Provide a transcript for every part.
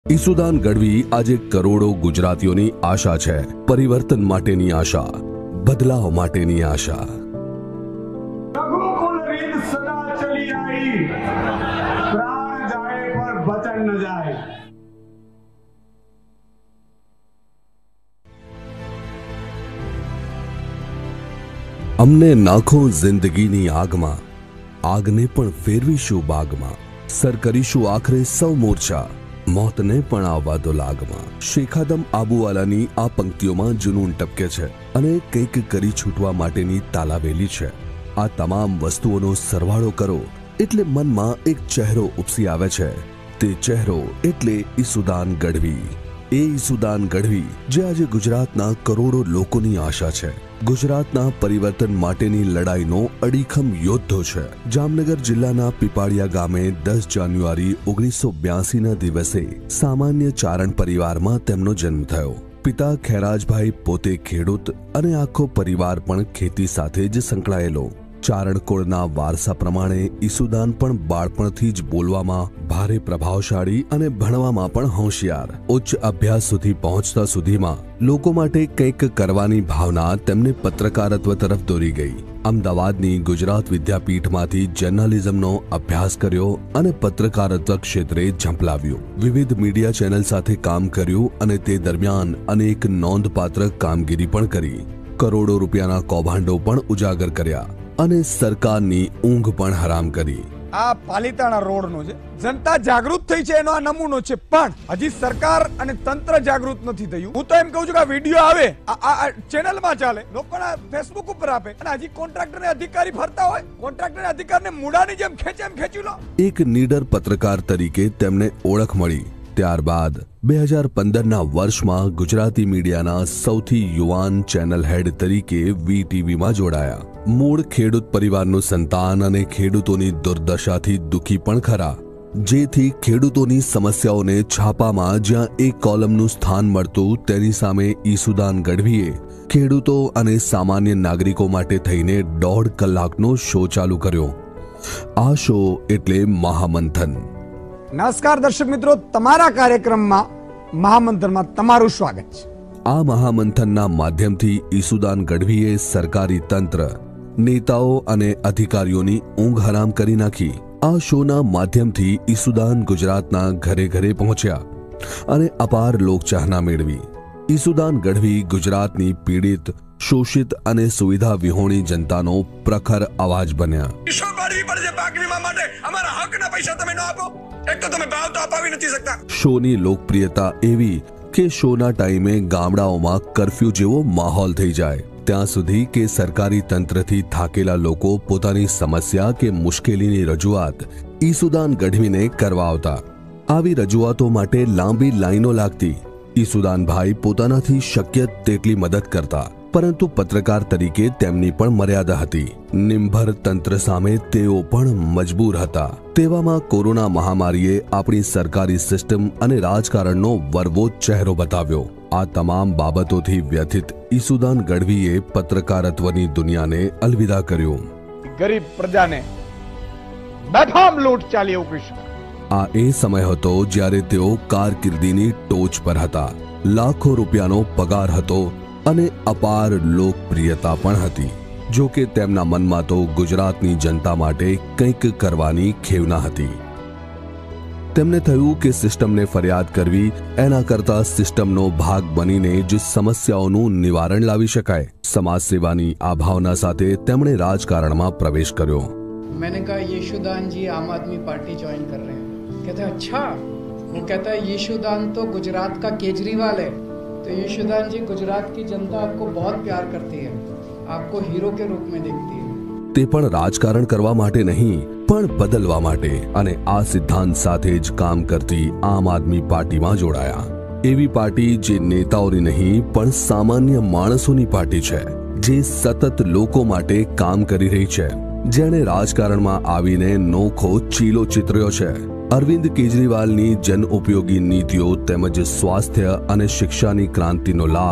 ઈસુદાન ગઢવી આજે કરોડો ગુજરાતીઓની આશા છે। પરિવર્તન માટેની આશા, બદલાવ માટેની આશા। રઘુકુલ રીત સદા ચલી आई, प्राण जाए पर वचन न जाए। અમને નાખો જિંદગીની આગમાં, આગને પણ ફેરવીશું બાગમાં। સર કરીશું આખરે સૌ મોરચા, મોતને પણ આવવા દો લાગમાં। શેખાદમ આબુવાલાની આ પંક્તિઓમાં જુનૂન ટપકે છે અને કંઈક કરી છૂટવા માટેની તાલાવેલી છે। આ તમામ વસ્તુઓનો સરવાળો કરો એટલે મનમાં એક ચહેરો ઉપસી આવે છે। તે ચહેરો એટલે ઈસુદાન ગઢવી। એ ઈસુદાન ગઢવી જે આજે ગુજરાતના કરોડો લોકોની આશા છે। ગુજરાતના પરિવર્તન માટેની લડાઈનો અડીખમ યોદ્ધો છે। જામનગર જિલ્લાના પીપાળિયા ગામે 10 જાન્યુઆરી 1982ના દિવસે સામાન્ય ચારણ પરિવારમાં તેમનો જન્મ થયો। પિતા ખેરાજભાઈ પોતે ખેડૂત અને આખો પરિવાર પણ ખેતી સાથે જ સંકળાયેલો। ચારણ કુળના વારસા પ્રમાણે ઈસુદાન પણ બાળપણથી જ બોલવામાં ભારે પ્રભાવશાળી અને ભણવામાં પણ હોશિયાર। ઉચ્ચ અભ્યાસ સુધી પહોંચતા સુધીમાં લોકો માટે કંઈક કરવાની ભાવના તેમને પત્રકારત્વ તરફ દોરી ગઈ। અમદાવાદની ગુજરાત વિદ્યાપીઠમાંથી જર્નલિઝમનો અભ્યાસ કર્યો અને પત્રકારત્વ ક્ષેત્રે ઝંપલાવ્યું। વિવિધ મીડિયા ચેનલ સાથે કામ કર્યું અને તે દરમિયાન અનેક નોંધપાત્ર કામગીરી પણ કરી। કરોડો રૂપિયાના કૌભાંડો પણ ઉજાગર કર્યા અને સરકારની ઊંઘ પણ હરામ કરી। આ પાલિતાણા રોડનો છે, જનતા જાગૃત થઈ છે એનો આ નમૂનો છે, પણ હજી સરકાર અને તંત્ર જાગૃત નથી થયું। હું તો એમ કહું છું કે આ વિડિયો આવે આ ચેનલમાં ચાલે, લોકોના ફેસબુક ઉપર આપે અને હજી કોન્ટ્રાક્ટર ને અધિકારી ફરતા હોય, કોન્ટ્રાક્ટર અધિકારીને મૂડાની જેમ ખેંચે એમ ખેંચી લો। એક નીડર પત્રકાર તરીકે તેમને ઓળખ મળી। ત્યારબાદ 2015ના વર્ષમાં ગુજરાતી મીડિયાના સૌથી યુવાન ચેનલ હેડ તરીકે વીટીવીમાં જોડાયા। મૂળ ખેડૂત પરિવારનું સંતાન અને ખેડૂતોની દુર્દશાથી દુઃખી પણ ખરા, જેથી ખેડૂતોની સમસ્યાઓને છાપામાં જ્યાં એક કોલમનું સ્થાન મળતું તેની સામે ઈસુદાન ગઢવીએ ખેડૂતો અને સામાન્ય નાગરિકો માટે થઈને 1.5 કલાકનો શો ચાલુ કર્યો। આ શો એટલે મહામંથન। નમસ્કાર દર્શક મિત્રો, તમારા કાર્યક્રમમાં મહામંથનમાં તમારું સ્વાગત છે। આ મહામંથનના માધ્યમથી ઈસુદાન ગઢવીએ સરકારી તંત્ર, નેતાઓ અને અધિકારીઓની ઊંઘ હરામ કરી નાખી। આ શોના માધ્યમથી ઈસુદાન ગુજરાતના ઘરે ઘરે પહોંચ્યા અને અપાર લોકચાહના મેળવી। ઈસુદાન ગઢવી ગુજરાતની પીડિત, શોષિત અને સુવિધા વિહોણી જનતાનો પ્રખર અવાજ બન્યા। શોની લોકપ્રિયતા એવી કે શોના ટાઈમે ગામડાઓમાં કર્ફ્યુ જેવો માહોલ થઈ જાય, ત્યાં સુધી કે સરકારી તંત્રથી થાકેલા લોકો પોતાની સમસ્યા કે મુશ્કેલીની રજૂઆત ઈસુદાન ગઢવીને કરવા આવતા। આવી રજૂઆતો માટે લાંબી લાઈનો લાગતી। ઈસુદાનભાઈ પોતાનાથી શક્ય તેટલી મદદ કરતા, પરંતુ પત્રકાર તરીકે તેમની પણ મર્યાદા હતી। નિંભર તંત્ર સામે તેઓ પણ મજબૂર હતા। તેવામાં કોરોના મહામારીએ આપણી સરકારી સિસ્ટમ અને રાજકારણનો વરવો ચહેરો બતાવ્યો। આ તમામ બાબતોથી વ્યથિત ઈસુદાન ગઢવીએ પત્રકારત્વની દુનિયાને અલવિદા કર્યું। ગરીબ પ્રજાને બેફામ લૂંટ ચાલી એવું કહી શકાય। આ એ સમય હતો જ્યારે તેઓ કારકિર્દીની ટોચ પર હતા। લાખો રૂપિયાનો પગાર હતો અને અપાર લોકપ્રિયતા પણ હતી। જો કે તેમના મનમાં તો ગુજરાતની જનતા માટે કંઈક કરવાની ખેવના હતી। તેમને થયું કે સિસ્ટમને ફરિયાદ કરવી એના કરતા સિસ્ટમનો ભાગ બનીને જ સમસ્યાઓનું નિવારણ લાવી શકાય। સમાજ સેવાની આ ભાવના સાથે તેમણે રાજકારણમાં પ્રવેશ કર્યો। मैंने कहा यशुदान जी आम आदमी पार्टी ज्वाइन कर रहे हैं। कहते हैं अच्छा। वो कहता है यशुदान तो गुजरात का केजरीवाल है। तो यशुदान जी, गुजरात की जनता आपको बहुत प्यार करती है, आपको हीरो के रूप में देखती है। તે પણ રાજકારણ કરવા માટે નહીં, પણ બદલવા માટે, અને આ સિદ્ધાંત સાથે જ કામ કરતી આમ આદમી પાર્ટીમાં જોડાયા। એવી પાર્ટી જે નેતાઓની નહીં પણ સામાન્ય માણસોની પાર્ટી છે, જે સતત લોકો માટે કામ કરી રહી છે, જેણે રાજકારણમાં આવીને નોખો ચીલો ચિતર્યો છે। અરવિંદ કેજરીવાલની જન ઉપયોગી નીતિઓ તેમજ સ્વાસ્થ્ય અને શિક્ષાની ક્રાંતિનો લાભ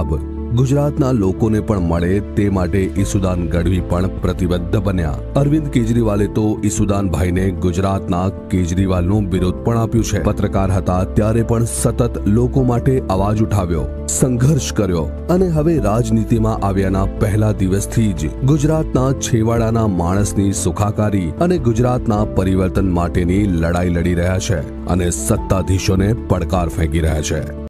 ગુજરાતના લોકોને પણ મળે તે માટે ઈસુદાન ગઢવી પણ પ્રતિબદ્ધ બન્યા. અરવિંદ કેજરીવાલે તો ઈસુદાનભાઈને ગુજરાતના કેજરીવાલનું બિરુદ પણ આપ્યું છે. પત્રકાર હતા ત્યારે પણ સતત લોકો માટે અવાજ ઉઠાવ્યો, સંઘર્ષ કર્યો અને હવે રાજનીતિમાં આવ્યાના પહેલા દિવસથી જ ગુજરાતના છેવાડાના માણસની સુખાકારી અને ગુજરાતના પરિવર્તન માટેની લડાઈ લડી રહ્યા છે અને સત્તાધીશોને પડકાર ફેંકી રહ્યા છે.